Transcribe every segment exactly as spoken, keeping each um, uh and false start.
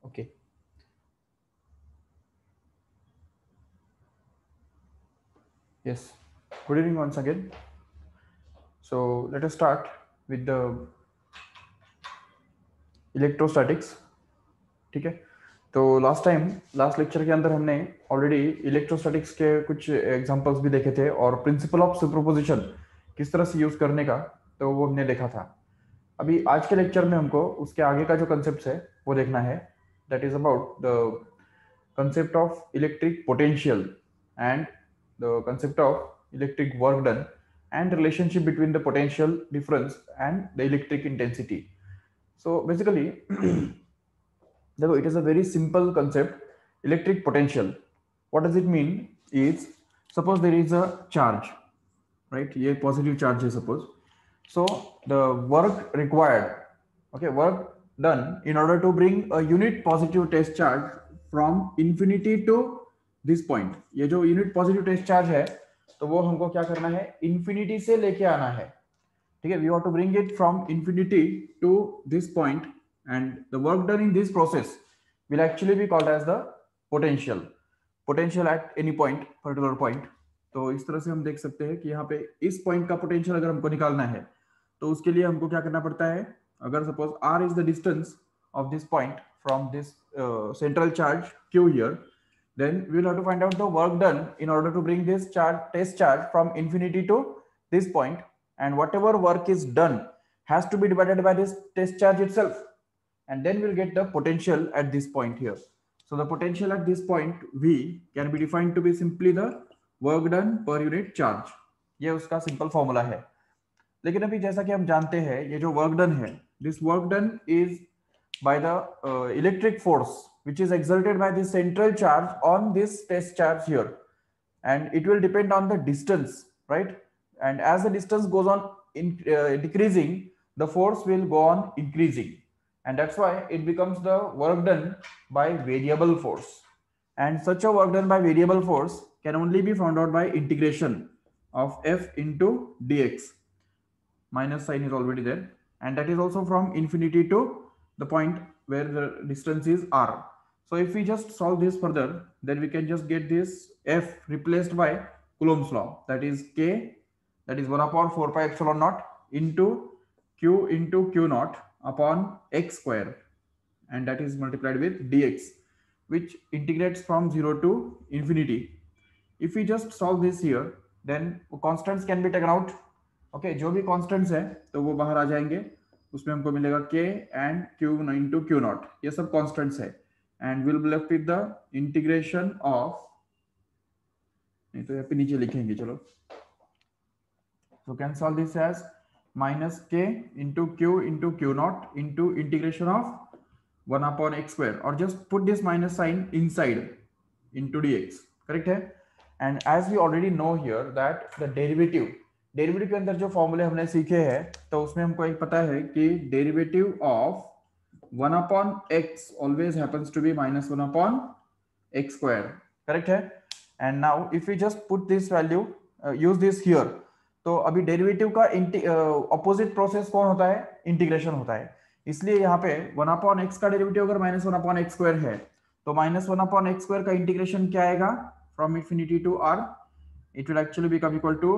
Okay. Yes. Good evening once again. So let us start with the electrostatics. ठीक है. तो last time last lecture के अंदर हमने ऑलरेडी इलेक्ट्रोस्टैटिक्स के कुछ एग्जांपल्स भी देखे थे और प्रिंसिपल ऑफ सुपरपोजिशन किस तरह से यूज करने का तो वो हमने देखा था. अभी आज के लेक्चर में हमको उसके आगे का जो कंसेप्ट है वो देखना है. That is about the concept of electric potential and the concept of electric work done and relationship between the potential difference and the electric intensity. So basically देखो, it is a very simple concept. Electric potential, what does it mean is, suppose there is a charge, right? ये positive charge है suppose. So the work required, okay, work done in order to bring a unit positive test charge from infinity to this point. ये जो unit positive test charge है तो वो हमको क्या करना है, infinity से लेके आना है. ठीक है, we have to bring it from infinity to this point and the work done in this process will actually be called as the potential. Potential at any point, particular point. तो इस तरह से हम देख सकते हैं कि यहाँ पे इस पॉइंट का पोटेंशियल अगर हमको निकालना है तो उसके लिए हमको क्या करना पड़ता है. अगर suppose r is the distance of this point from this uh, central charge q here, then we will have to find out the work done in order to bring this charge test charge from infinity to this point, and whatever work is done has to be divided by this test charge itself, and then we'll get the potential at this point here. So the potential at this point v can be defined to be simply the work done per unit charge. ये उसका simple formula है. लेकिन अभी जैसा कि हम जानते हैं ये जो वर्क डन है, this work done is by the uh, electric force which is exerted by the central charge on this test charge here, and it will depend on the distance, right? And as the distance goes on in, uh, decreasing, the force will go on increasing, and that's why it becomes the work done by variable force. And such a work done by variable force can only be found out by integration of f into dx. Minus sign is already there, and that is also from infinity to the point where the distance is r. So if we just solve this further, then we can just get this f replaced by Coulomb's law, that is k, that is one upon four pi epsilon naught into q into q naught upon x square, and that is multiplied with dx, which integrates from zero to infinity. If we just solve this here, then constants can be taken out. Okay, जो भी constants है तो वो बाहर आ जाएंगे. उसमें हमको मिलेगा k and q into q naught, ये सब constants है, and we'll be left with the integration of, नहीं तो यहाँ पे नीचे लिखेंगे, चलो. So can solve this as minus k into q into q naught into integration of one upon x square, or just put this minus sign inside into dx. Correct है? And as we already know here that the derivative derivative के अंदर जो फॉर्मूले हमने सीखे हैं तो उसमें हमको एक पता है कि derivative of one upon x always happens to be minus one upon x square. Correct है? And now if you just put this value, use this here, तो अभी डेरिवेटिव का ऑपोजिट प्रोसेस कौन होता है? इंटीग्रेशन होता है. इसलिए यहाँ पे वन अपॉन एक्स का डेरिवेटिव अगर minus one upon x square है तो minus one upon x square का इंटीग्रेशन क्या आएगा? From infinity to r, it will actually become equal to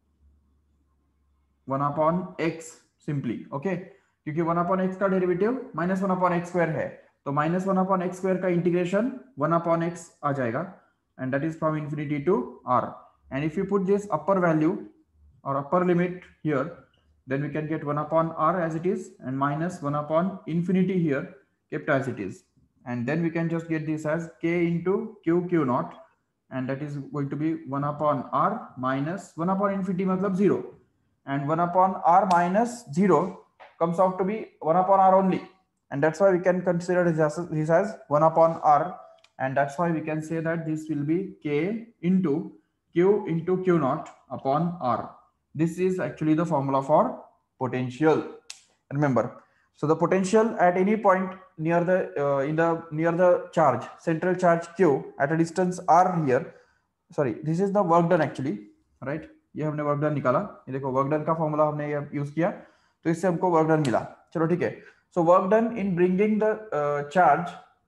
one upon x simply. Okay, क्योंकि वन अपॉन एक्स का derivative minus one upon x square है तो minus one upon x square का integration one upon x आ जाएगा, and that is from infinity to r. And if you put this upper value और upper limit here, then we can get one upon r as it is and minus one upon infinity here kept as it is, and then we can just get this as k into q q naught, and that is going to be one upon r minus one upon infinity matlab zero, and one upon r minus zero comes out to be one upon r only, and that's why we can consider this as, this as one upon r, and that's why we can say that this will be k into q into q naught upon r. This is actually the formula for potential. Remember, so the potential at any point near the uh, in the near the charge, central charge q at a distance r here. Sorry, this is the work done actually, right? ये हमने work done निकाला. ये देखो work done का formula हमने ये use किया तो इससे हमको वर्क डन मिला. चलो ठीक है. So work done in bringing the charge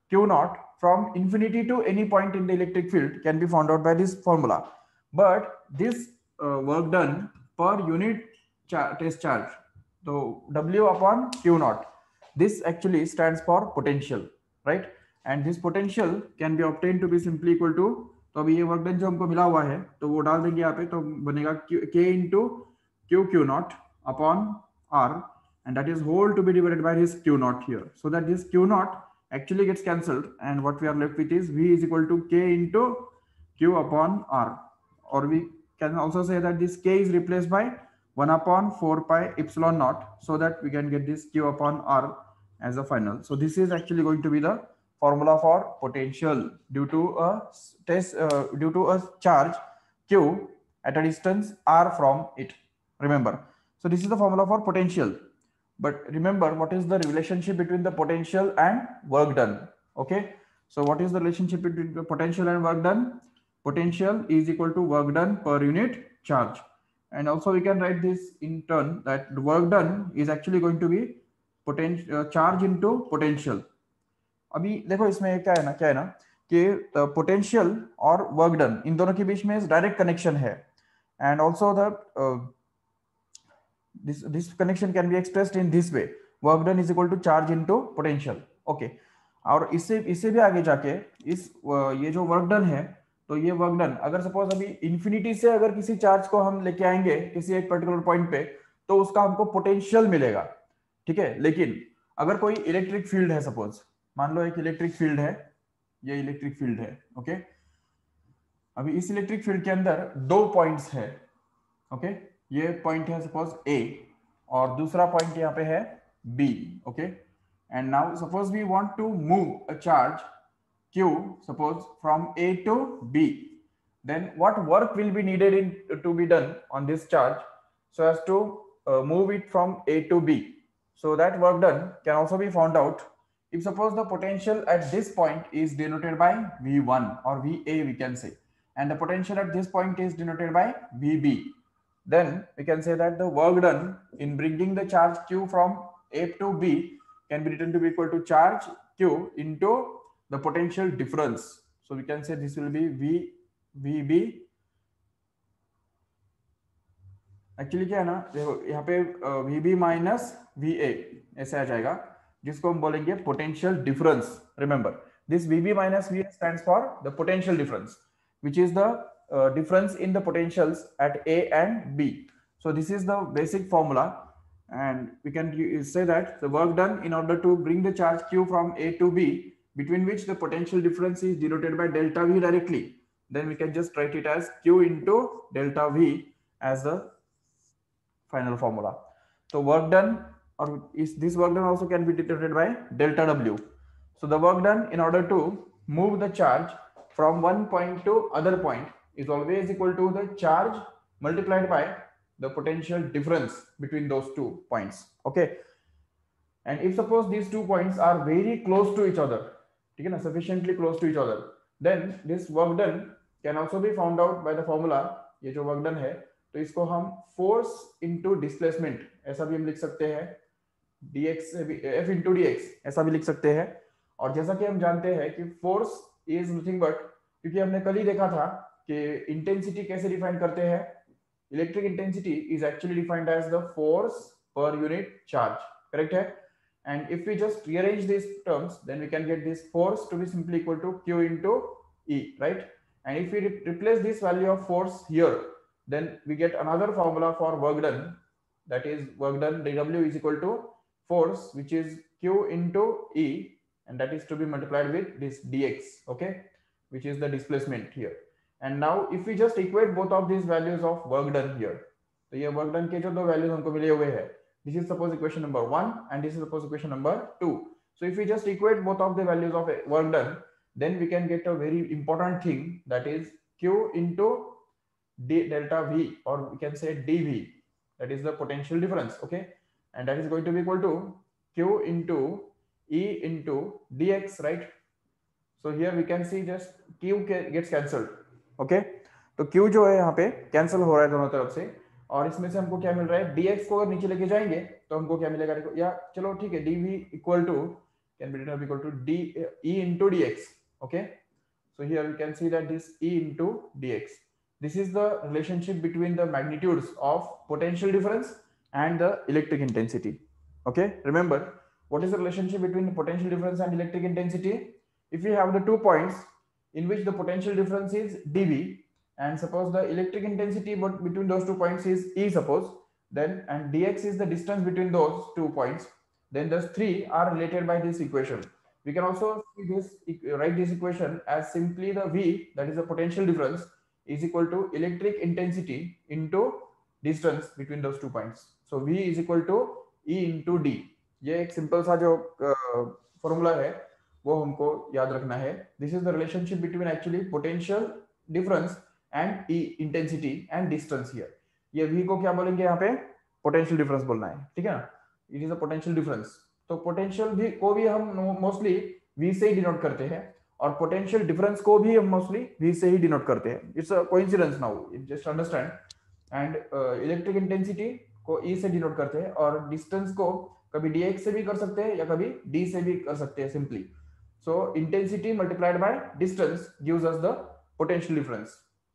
Q naught from infinity to any point in the electric field can be found out by this formula. But this uh, work done per unit char test charge, so W upon Q naught, this actually stands for potential, right? And this potential can be obtained to be simply equal to, तो अभी ये work done जो हमको मिला हुआ है तो वो डाल देंगे यहाँ पे, तो बनेगा K into Q Q naught upon R, and that is whole to be divided by this Q naught here, so that this Q naught actually gets cancelled, and what we are left with is V is equal to K into Q upon R, or we can also say that this K is replaced by one upon four pi epsilon naught, so that we can get this Q upon R as a final. So this is actually going to be the formula for potential due to a test uh, due to a charge Q at a distance R from it. Remember, so this is the formula for potential. But remember, what is the relationship between the potential and work done? Okay, so what is the relationship between the potential and work done? Potential is equal to work done per unit charge. And also we can write this in turn, that the work done is actually going to be potential uh, charge into potential. अभी देखो इसमें क्या है ना क्या है ना कि पोटेंशियल और वर्क डन इन दोनों के बीच में डायरेक्ट कनेक्शन है, and also the this this connection can be expressed in this way, work done is equal to charge into potential. okay, और इससे इससे भी आगे जाके इस ये जो वर्क डन है, तो ये वर्क डन अगर सपोज अभी इंफिनिटी से अगर किसी चार्ज को हम लेके आएंगे किसी एक पर्टिकुलर पॉइंट पे, तो उसका हमको पोटेंशियल मिलेगा, ठीक है। लेकिन अगर कोई इलेक्ट्रिक फील्ड है, सपोज मान लो एक इलेक्ट्रिक फील्ड है, ये इलेक्ट्रिक फील्ड है, ओके। अभी इस इलेक्ट्रिक फील्ड के अंदर दो पॉइंट्स है, ओके। ये पॉइंट है सपोज ए और दूसरा पॉइंट यहाँ पे है B, okay. And now suppose we want to move a charge Q suppose from A to B, then what work will be needed in to be done on this charge so as to uh, move it from A to B? So that work done can also be found out if suppose the potential at this point is denoted by V one or V A we can say, and the potential at this point is denoted by V B. Then we can say that the work done in bringing the charge Q from A to B can be written to be equal to charge Q into the potential difference. So we can say this will be V V B. Actually क्या है ना, देखो यहाँ पे V B minus V A ऐसे आ जाएगा, जिसको हम बोलेंगे potential difference. Remember this V B minus V A stands for the potential difference, which is the uh, difference in the potentials at A and B. So this is the basic formula, and we can say that the work done in order to bring the charge Q from A to B, between which the potential difference is denoted by delta V directly, then we can just write it as Q into delta V as the final formula. So work done, or is this work done also can be denoted by delta W. So the work done in order to move the charge from one point to other point is always equal to the charge multiplied by the potential difference between those two points. Okay, and if suppose these two points are very close to each other, ठीक है ना, sufficiently close to each other, then this work done can also be found out by the formula. ये जो work done है, तो इसको हम force into displacement ऐसा भी हम लिख सकते हैं, dx f into dx ऐसा भी लिख सकते हैं. और जैसा कि हम जानते हैं कि force is nothing but, क्योंकि हमने कल ही देखा था कि इंटेंसिटी कैसे डिफाइन करते हैं. Electric intensity is actually defined as the force per unit charge, correct है. And if we just rearrange these terms, then we can get this force to be simply equal to Q into E, right? And if we re replace this value of force here, then we get another formula for work done, that is work done dW is equal to force, which is Q into E, and that is to be multiplied with this dx, okay, which is the displacement here. And now if we just equate both of these values of work done here, तो ये work done के जो दो values हमको मिले हुए हैं, this is suppose equation number one and this is suppose equation number two. So if we just equate both of the values of work done, then we can get a very important thing, that is Q into d delta V, or we can say dV, that is the potential difference, okay, and that is going to be equal to Q into E into dx, right? So here we can see just Q gets cancelled, okay, तो Q जो है यहाँ पे cancel हो रहा है दोनों तरफ से, और इसमें से हमको क्या मिल रहा है, dx को अगर नीचे लेके जाएंगे तो हमको क्या मिलेगा, देखो या चलो ठीक है, dv equal to can be written as equal to d E into dx. Okay, so here we can see that this E into dx. This is the relationship between the magnitudes of potential difference and the electric intensity. Okay, remember what is the relationship between the potential difference and electric intensity? If we have the two points in which the potential difference is dV, and suppose the electric intensity but between those two points is E, suppose, then and dx is the distance between those two points, then those three are related by this equation. We can also see this, write this equation as simply the V, that is the potential difference, is equal to electric intensity into distance between those two points. So V is equal to E into D. ये एक simple सा जो formula है वो हमको याद रखना है. This is the relationship between actually potential difference and E intensity and distance here. ये V को क्या बोलेंगे यहाँ पे? पोटेंशियल डिफरेंस बोलना है, ठीक है ना. It is a potential difference. तो पोटेंशियल भी को भी हम मोस्टली V से ही डिनोट करते हैं और पोटेंशियल डिफरेंस को भी हम मोस्टली V से ही डिनोट करते हैं. It's a coincidence now, just understand. And electric intensity को E से डिनोट करते हैं और डिस्टेंस को कभी dx से भी कर सकते हैं या कभी d से भी कर सकते हैं simply. So intensity multiplied by distance gives us the potential difference.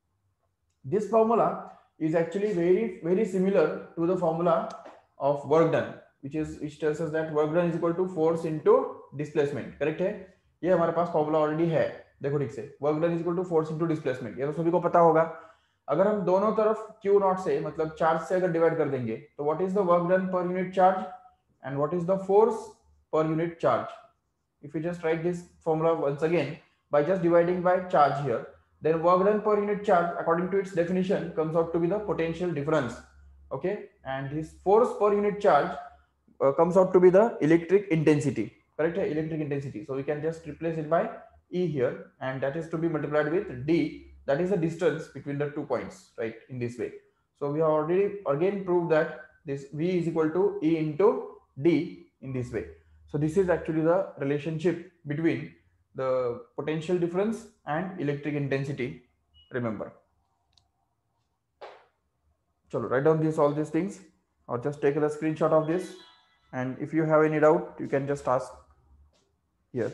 This formula is actually very very similar to the formula of work done, which is which tells us that work done is equal to force into displacement. Correct है, ये हमारे पास formula already है. देखो ठीक से, work done is equal to force into displacement, ये तो सभी को पता होगा. अगर हम दोनों तरफ Q नॉट से मतलब चार्ज से अगर डिवाइड कर देंगे तो what is the work done per unit charge and what is the force per unit charge? If you just write this formula once again by just dividing by charge here, then work done per unit charge according to its definition comes out to be the potential difference. Okay, and this force per unit charge uh, comes out to be the electric intensity. Correct, electric intensity. So we can just replace it by E here, and that is to be multiplied with D, that is the distance between the two points, right, in this way. So we have already again proved that this V is equal to E into D in this way. So this is actually the relationship between the potential difference and electric intensity. Remember. So write down this all these things or just take a screenshot of this, and if you have any doubt you can just ask here.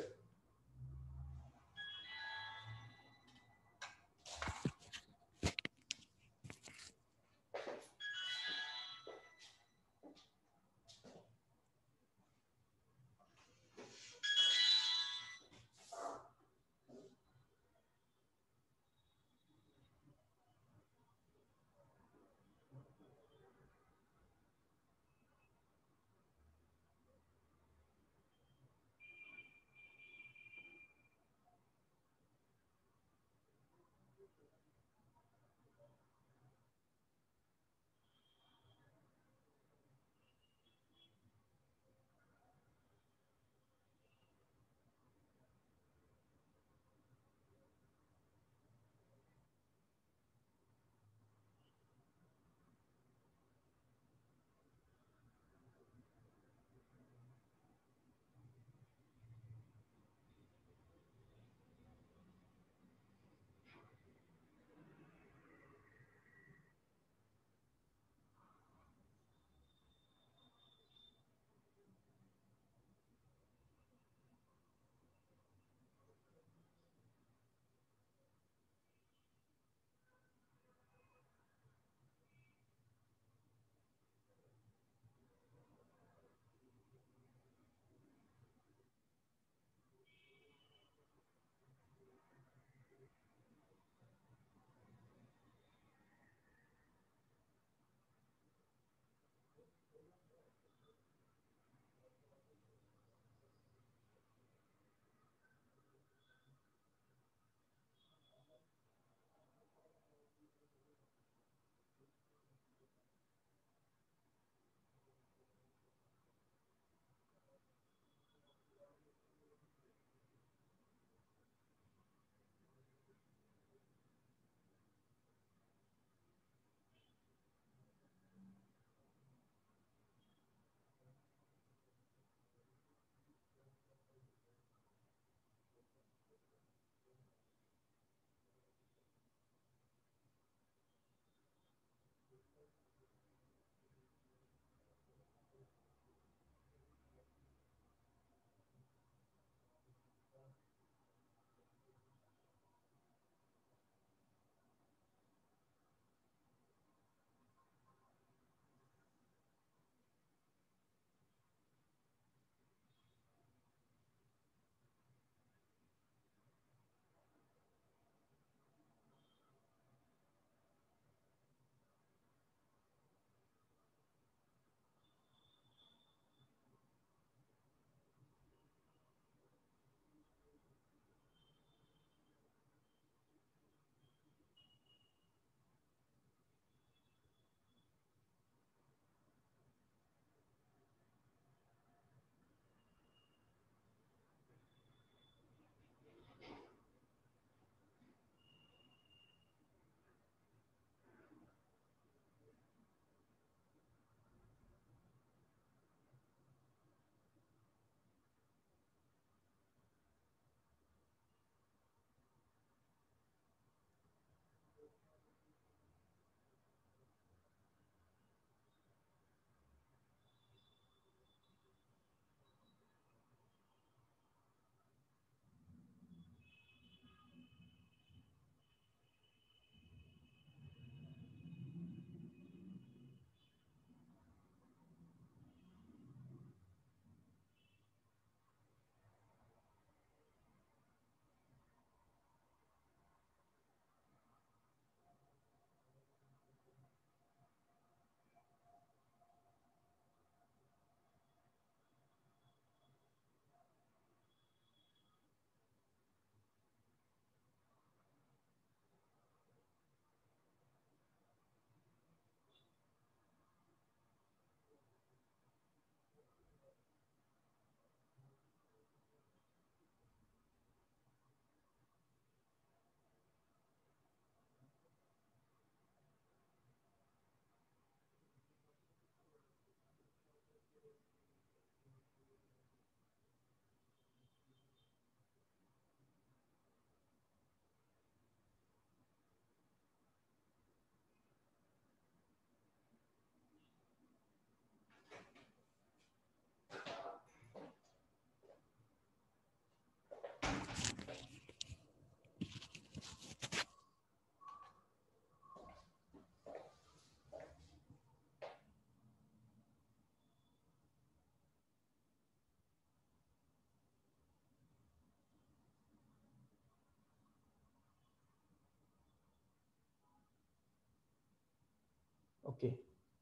Okay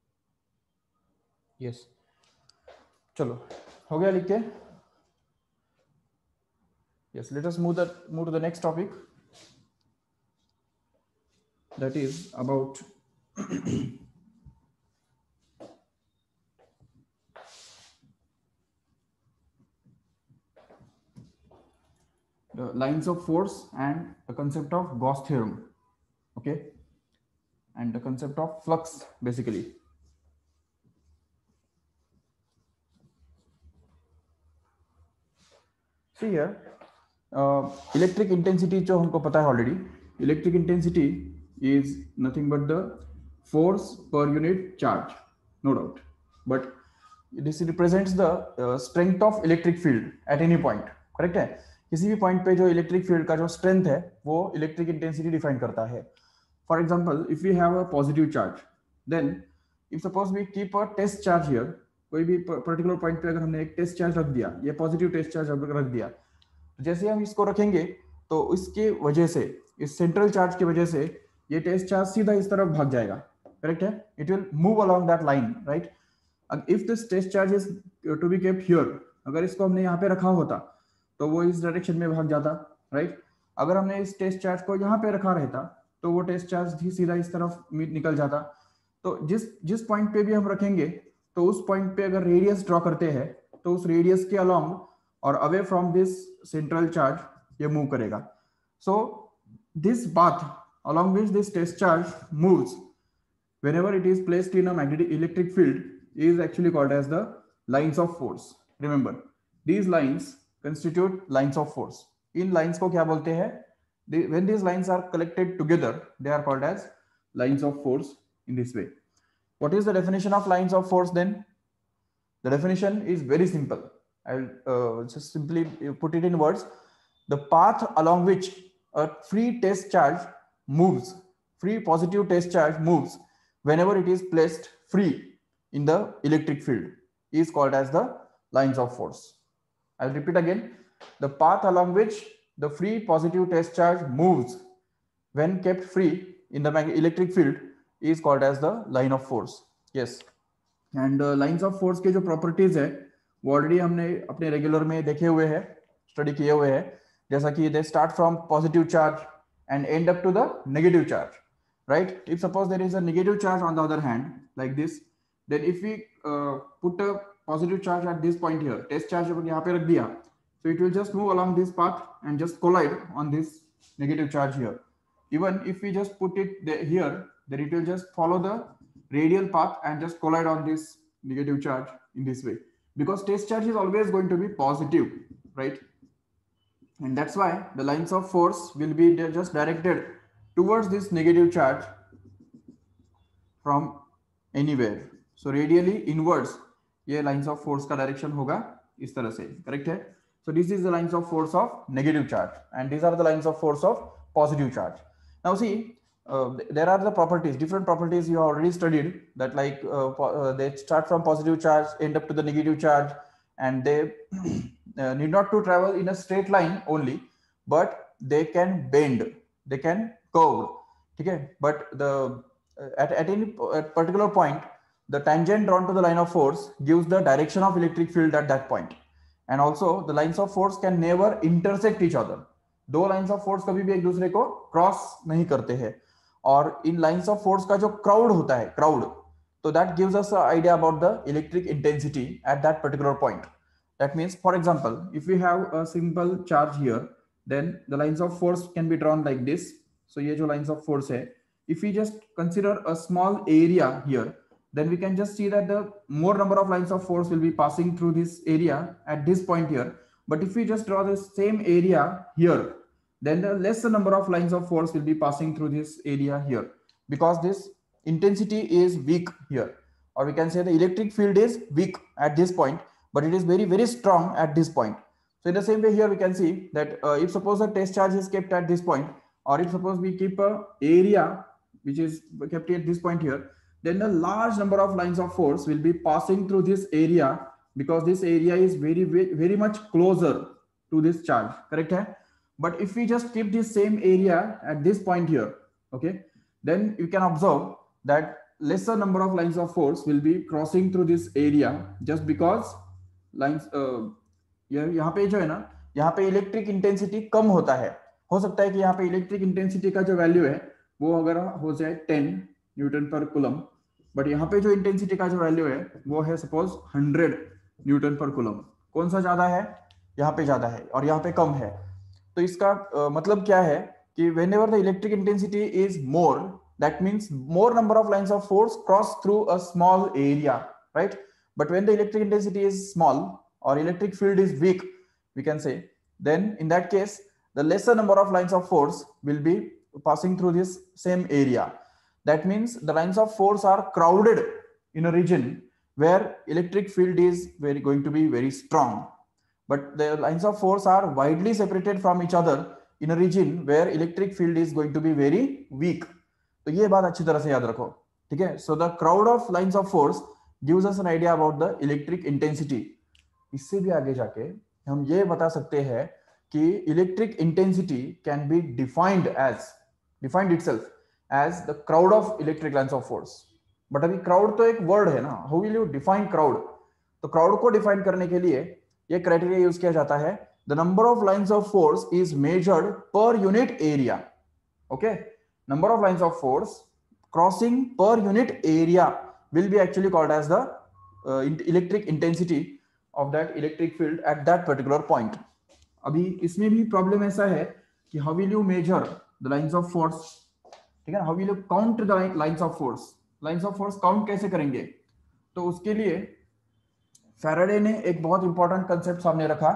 yes, चलो हो गया लिख के। Yes, let us move the move to the next topic, that is about the lines of force and the concept of Gauss theorem, okay, and the concept of flux basically. See here, uh, electric intensity जो हमको पता है already, electric intensity is nothing but the force per unit charge, no doubt, but this represents the uh, strength of electric field at any point, correct है? किसी भी point पे जो electric field का जो स्ट्रेंथ है वो इलेक्ट्रिक इंटेंसिटी डिफाइन करता है। For example, if we have a positive charge, then if suppose we keep a test charge here, कोई भी पर्टिकुलर पॉइंट पे अगर हमने एक टेस्ट चार्ज रख दिया, ये पॉजिटिव टेस्ट चार्ज रख दिया, तो जैसे हम इसको रखेंगे तो इसके वजह से, इस सेंट्रल चार्ज की वजह से ये टेस्ट चार्ज सीधा इस तरफ भाग जाएगा, करेक्ट है? It will move along that line, right? If this test charge is to be kept here, अगर इसको हमने यहाँ पे रखा होता तो वो इस डायरेक्शन में भाग जाता, राइट? अगर हमने इस टेस्ट चार्ज को यहाँ पे रखा रहता तो वो टेस्ट चार्ज भी सीधा इस तरफ निकल जाता। तो जिस जिस पॉइंट पे भी हम रखेंगे तो उस पॉइंट पे अगर रेडियस ड्रॉ करते हैं तो उस रेडियस के अलोंग और away from this central charge ये मूव करेगा। So this path along which this test charge moves whenever it is placed in a magnetic electric field is actually called as the lines of force. Remember, these lines constitute lines of force. इन lines को क्या बोलते हैं? When these lines are collected together, they are called as lines of force in this way. What is the definition of lines of force then? The definition is very simple. I'll uh, just simply put it in words. The path along which a free test charge moves, free positive test charge moves whenever it is placed free in the electric field is called as the lines of force. I'll repeat again. The path along which the free positive test charge moves when kept free in the electric field is called as the line of force. Yes. And uh, lines of force के जो properties है वो already हमने अपने regular में देखे हुए हैं, study किए हुए हैं, जैसा कि they start from positive charge and end up to the negative charge, right? If suppose there is a negative charge on the other hand like this, then if we uh, put a positive charge at this point here, test charge अगर यहाँ पे रख दिया, so it will just move along this path and just collide on this negative charge here. Even if we just put it there, here, then it will just follow the radial path and just collide on this negative charge in this way, because test charge is always going to be positive, right? And that's why the lines of force will be just directed towards this negative charge from anywhere. So radially inwards ये lines of force का direction होगा इस तरह से, correct है? So this is the lines of force of negative charge, and these are the lines of force of positive charge. Now see, uh, there are the properties, different properties you have already studied, that like uh, uh, they start from positive charge, end up to the negative charge, and they uh, need not to travel in a straight line only, but they can bend, they can curve, okay? But the uh, at, at any at particular point, the tangent drawn to the line of force gives the direction of electric field at that point. And also the lines of force can never intersect each other. दो lines of force कभी भी एक दूसरे को cross नहीं करते हैं। और इन lines of force का जो crowd होता है, crowd, so that gives us an idea about the electric intensity at that particular point. That means, for example, if we have a simple charge here, then the lines of force can be drawn like this. So ये जो lines of force है, if we just consider a small area here, then we can just see that the more number of lines of force will be passing through this area at this point here. But if we just draw the same area here, then the lesser number of lines of force will be passing through this area here, because this intensity is weak here, or we can say the electric field is weak at this point, but it is very, very strong at this point. So in the same way here, we can see that uh, if suppose a test charge is kept at this point, or if suppose we keep a area which is kept at this point here, then a large number of lines of force will be passing through this area, because this area is very, very, very much closer to this charge, correct hai? But if we just keep this same area at this point here, okay, then you can observe that lesser number of lines of force will be crossing through this area just because lines uh, यहाँ पे जो है ना, यहाँ पे electric intensity कम होता है. हो सकता है कि यहाँ पे इलेक्ट्रिक इंटेंसिटी का जो वैल्यू है वो अगर हो जाए ten newton per coulomb, but यहाँ पे जो इंटेंसिटी का जो वैल्यू है वो है suppose hundred newton per coulomb. कौन सा ज्यादा है? यहाँ पे ज्यादा है और यहाँ पे कम है. तो इसका uh, मतलब क्या है कि whenever the electric intensity is more, that means more number of lines of force cross through a small area, right? But when the electric intensity is small or electric field is weak, we can say, then in that case the lesser number of lines of force will be passing through this same area. That means the lines of force are crowded in a region where electric field is very going to be very strong, but the lines of force are widely separated from each other in a region where electric field is going to be very weak. तो ये बात अच्छी तरह से याद रखो, ठीक है? So the crowd of lines of force gives us an idea about the electric intensity. इससे भी आगे जाके हम ये बता सकते हैं कि electric intensity can be defined as defined itself as the crowd of electric lines of force. But अभी crowd तो एक word है ना, how will you define crowd? तो crowd को define करने के लिए ये क्राइटेरिया यूज किया जाता है. The number of lines of force is measured per unit area. Okay, number of lines of force crossing per unit area will be actually called as the electric intensity of that electric field at that particular point. अभी इसमें भी problem ऐसा है कि how will you measure the lines of force, ठीक है ना? How will you count the lines of force? Lines of force count कैसे करेंगे? तो उसके लिए फैराडे ने एक बहुत इंपॉर्टेंट कंसेप्ट सामने रखा.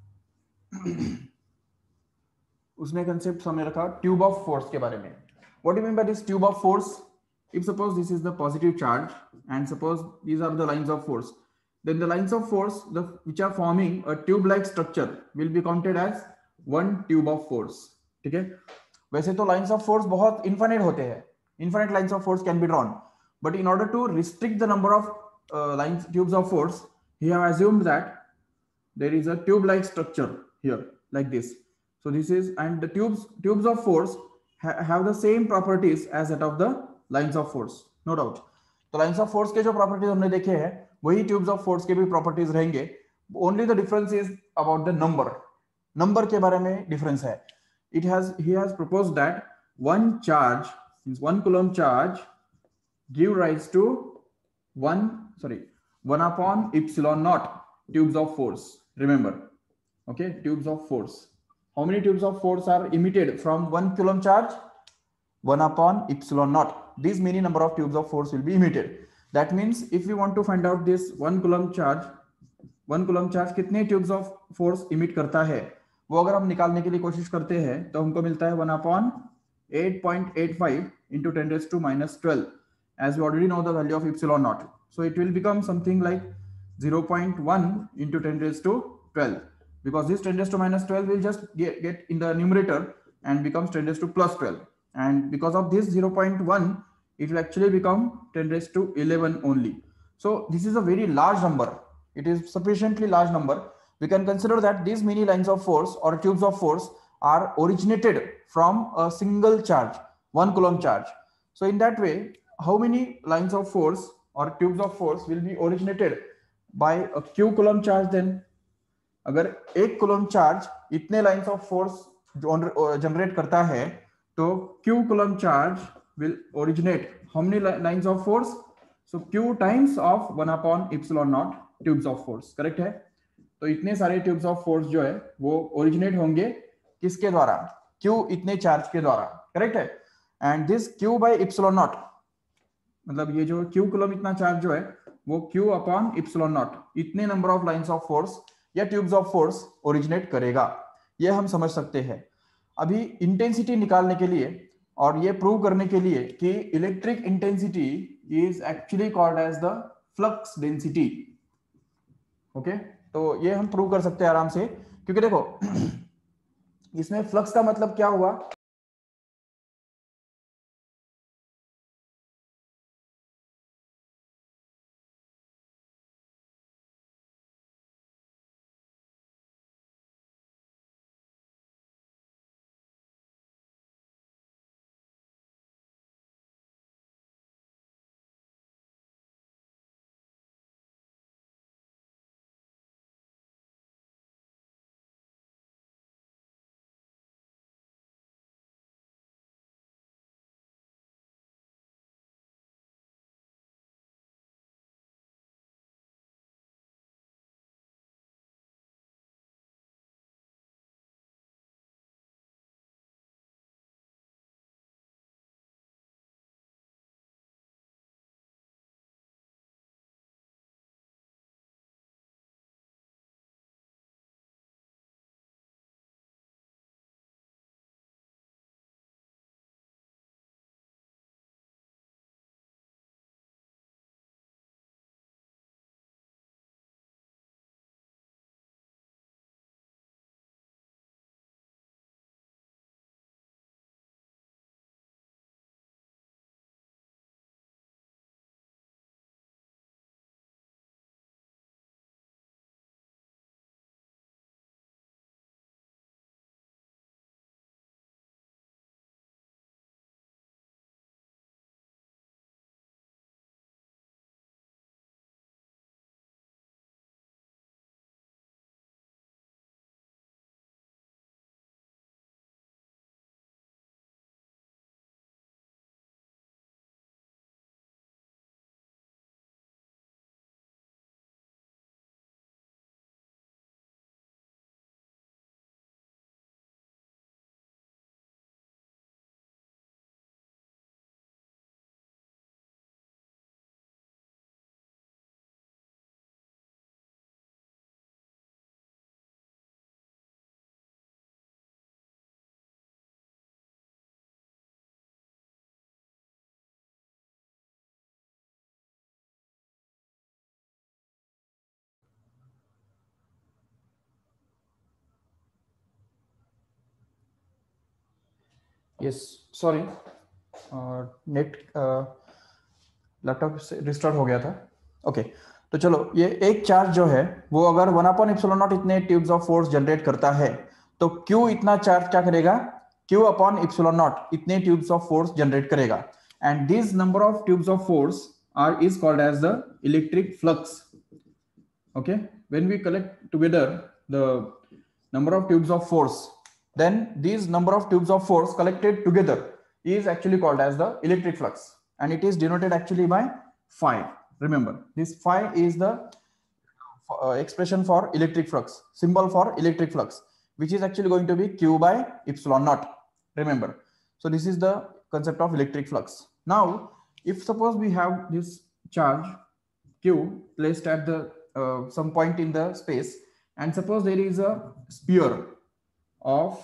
उसने कंसेप्ट सामने रखा ट्यूब ऑफ फोर्स के बारे में. What do you mean by this tube of force? If suppose this is the positive charge and suppose these are the lines of force, then the lines of force the which are forming a tube like structure will be counted as one tube of force. ठीक है? वैसे तो lines of force बहुत infinite होते हैं, infinite lines of force can be drawn, but in order to restrict the number of lines tubes of force, he have assumed that there is a tube like structure here like this. So this is, and the tubes tubes of force ha have the same properties as that of the lines of force, no doubt. तो lines of force के जो properties हमने देखे हैं वही tubes of force के भी properties रहेंगे. Only the difference is about the number. Number के बारे में difference है. It has he has proposed that one charge means one coulomb charge give rise to one sorry one upon epsilon naught tubes of force. Remember, okay, tubes of force. How many tubes of force are emitted from one coulomb charge? One upon epsilon naught. These many number of tubes of force will be emitted. That means if we want to find out this one coulomb charge, one coulomb charge कितने tubes of force emit करता है, वो अगर हम निकालने के लिए कोशिश करते हैं तो हमको मिलता है one upon eight point eight five into ten raised to minus twelve, as we already know the value of epsilon naught. So it will become something like zero point one into ten raised to twelve, because this ten raised to minus twelve will just get, get in the numerator and becomes ten raised to plus twelve, and because of this zero point one it will actually become ten raised to eleven only. So this is a very large number. It is sufficiently large number. We can consider that these many lines of force or tubes of force are originated from a single charge, one coulomb charge. So in that way, how many lines of force or tubes of force will be originated by a q coulomb charge? Then अगर एक coulomb charge इतने lines of force generate करता है तो q coulomb charge will originate how many lines of force? So q times of one upon epsilon naught tubes of force. Correct है? तो इतने सारे tubes of force जो है वो originate होंगे किसके द्वारा? q इतने चार्ज के द्वारा. करेक्ट है? And this q by epsilon naught, मतलब ये जो q coulomb इतना चार्ज जो है वो q अपॉन epsilon naught इतने number of lines of force या ट्यूब्स ऑफ फोर्स ओरिजिनेट करेगा. ये हम समझ सकते हैं. अभी इंटेंसिटी निकालने के लिए और ये प्रूव करने के लिए कि electric intensity is actually called as the flux density. Okay, तो ये हम प्रूव कर सकते हैं आराम से, क्योंकि देखो इसमें फ्लक्स का मतलब क्या हुआ? यस सॉरी नेट लैपटॉप से रिस्टार्ट हो गया था। Okay okay. तो चलो ये एक चार्ज जो है वो अगर वन अपॉन इप्सिलॉन नॉट इतने ट्यूब्स ऑफ फोर्स जनरेट करता है तो Q इतना चार्ज क्या करेगा, Q अपॉन इप्सिलॉन नॉट इतने ट्यूब्स ऑफ फोर्स जनरेट करेगा and this number of tubes of force are is called as the electric flux. Okay, when we collect together the number of tubes of force, then these number of tubes of force collected together is actually called as the electric flux and it is denoted actually by phi. Remember this phi is the uh, expression for electric flux, symbol for electric flux, which is actually going to be Q by epsilon naught. Remember, so this is the concept of electric flux. Now if suppose we have this charge Q placed at the uh, some point in the space, and suppose there is a sphere of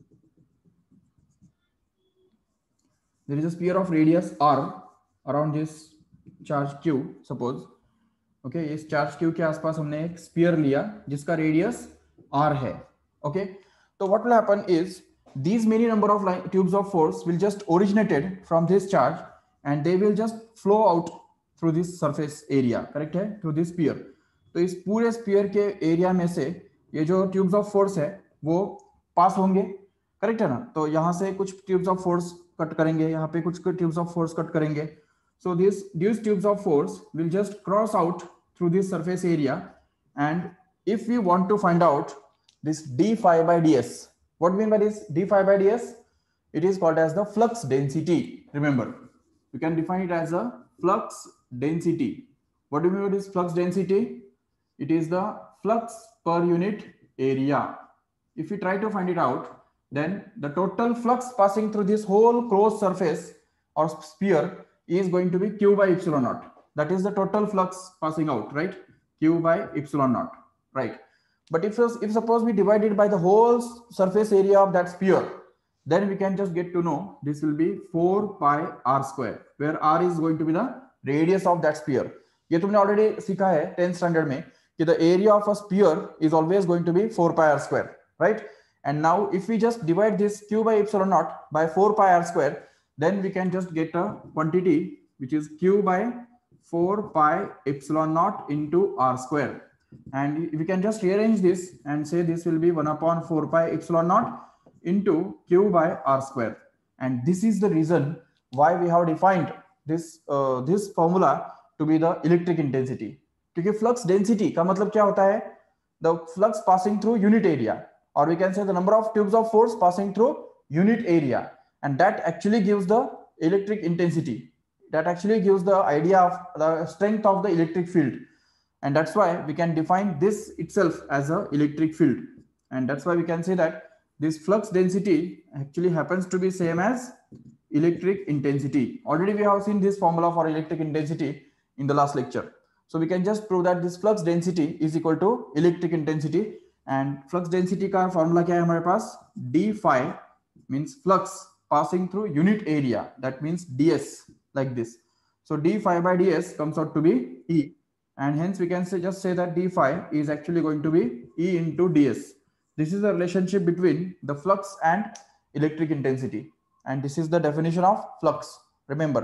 there is a sphere of radius r around this charge Q suppose. Okay okay, इस charge Q के आसपास हमने एक sphere लिया जिसका radius r है। Okay okay? तो what will happen is these many number of line, tubes of force will just originated from this charge and they will just flow out through this surface area, correct है, through this sphere. तो इस पूरे sphere के area में से ये जो tubes of force है वो पास होंगे, करेक्ट है ना। तो यहाँ से कुछ ट्यूब्स ऑफ फोर्स कट करेंगे, यहाँ पे कुछ ट्यूब्स ऑफ फोर्स कट करेंगे। So this these tubes of force will just cross out through this surface area and if we want to find out this d phi by ds, what do we mean by this d phi by ds? It is called as the flux density. Remember, you can define it as a flux density. What do you mean by this flux density? It is the flux per unit area. If we try to find it out, then the total flux passing through this whole closed surface or sphere is going to be Q by epsilon naught. That is the total flux passing out, right? Q by epsilon naught, right? But if, if suppose we divide it by the whole surface area of that sphere, then we can just get to know this will be four pi r square, where r is going to be the radius of that sphere. ये तुमने already सीखा है tenth standard में कि the area of a sphere is always going to be four pi r square, right? And now if we just divide this Q by epsilon naught by four pi r square, then we can just get a quantity which is Q by four pi epsilon naught into r square. And we can just rearrange this and say this will be one upon four pi epsilon naught into Q by r square. And this is the reason why we have defined this uh, this formula to be the electric intensity. क्योंकि flux density का मतलब क्या होता है, the flux passing through unit area, और we can say the number of tubes of force passing through unit area, and that actually gives the electric intensity, that actually gives the idea of the strength of the electric field, and that's why we can define this itself as a electric field, and that's why we can say that this flux density actually happens to be same as electric intensity. Already we have seen this formula for electric intensity in the last lecture. So we can just prove that this flux density is equal to electric intensity, and flux density का formula क्या है हमारे पास, d phi means flux passing through unit area, that means ds, like this. So d phi by ds comes out to be E, and hence we can say just say that d phi is actually going to be E into ds. This is the relationship between the flux and electric intensity, and this is the definition of flux. Remember,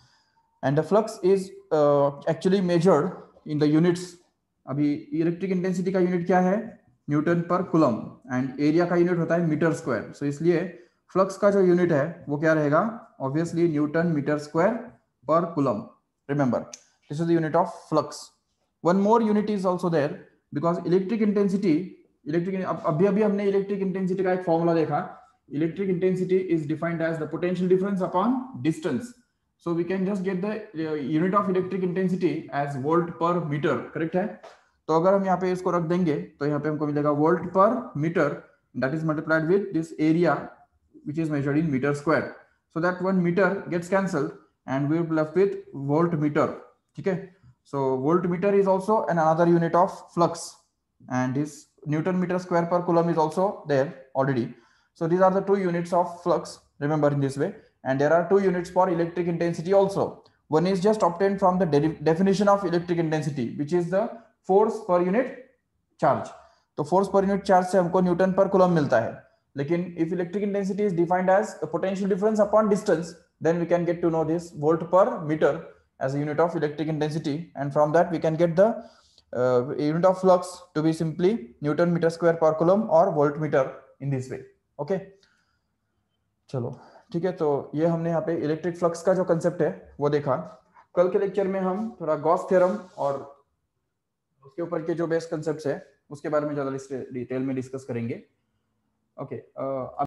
and the flux is uh, actually measured in the units. अभी electric intensity का unit क्या है, newton per coulomb, and area का unit होता है metre square. सो इसलिए flux का जो यूनिट है वो क्या रहेगा, obviously newton metre square per coulomb. Remember, this is the unit of flux. One more unit is also there, because electric intensity electric अभी अभी हमने इलेक्ट्रिक इंटेंसिटी का एक फॉर्मूला देखा. Electric intensity is defined as the potential difference upon distance. So we can just get the uh, unit of electric intensity as volt per meter, correct है. तो अगर हम यहाँ पे इसको रख देंगे तो यहाँ पे हमको मिलेगा volt per meter, that is multiplied with this area which is measured in meter square. So that one meter gets cancelled and we will be left with volt meter. ठीक है. So volt meter is also an another unit of flux, and this Newton meter square per coulomb is also there already. So these are the two units of flux. Remember in this way. And there are two units for electric intensity also. One is just obtained from the de definition of electric intensity, which is the force per unit charge. तो force per unit charge से हमको Newton per coulomb मिलता है. लेकिन if electric intensity is defined as a potential difference upon distance, then we can get to know this volt per meter as a unit of electric intensity, and from that we can get the uh, unit of flux to be simply Newton meter square per coulomb or voltmeter in this way. Okay, चलो ठीक है। तो ये हमने यहाँ पे electric flux का जो कंसेप्ट है वो देखा। कल के लेक्चर में हम थोड़ा गॉस थ्योरम और उसके ऊपर के जो बेस कंसेप्ट्स है उसके बारे में ज्यादा डिटेल में डिस्कस करेंगे। Okay okay, uh,